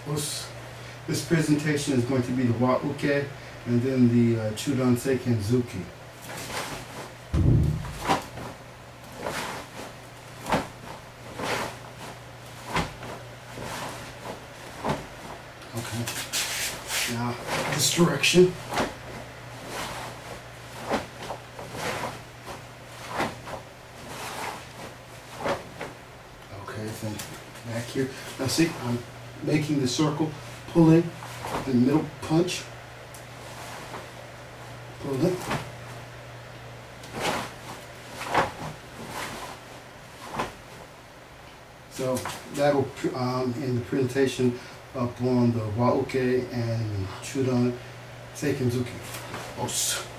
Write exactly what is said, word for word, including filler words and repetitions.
This, this presentation is going to be the Wa-Uke and then the uh, Chudan Seiken Zuki. Okay. Now, this direction. Okay, then back here. Now see, I'm making the circle, pull in, the middle punch, pull in. So that'll um, in the presentation up on the Wa-Uke and Chudan Seiken Zuki. Oh,